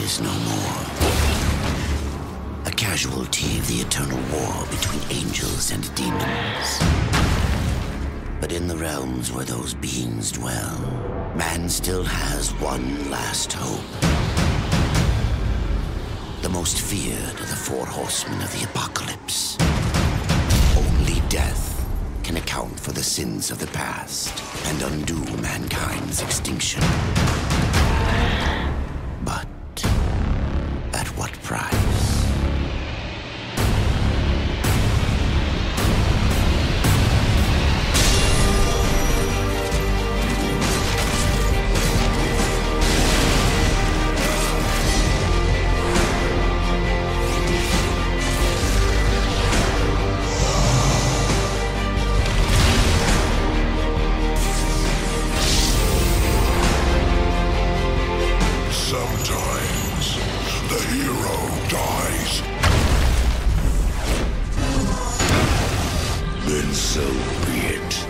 is no more. A casualty of the eternal war between angels and demons. But in the realms where those beings dwell, man still has one last hope. The most feared of the four horsemen of the apocalypse. Only death can account for the sins of the past and undo mankind's extinction. But at what price? Sometimes the hero dies. Then so be it.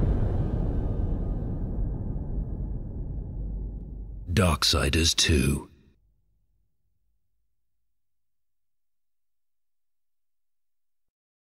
Darksiders 2.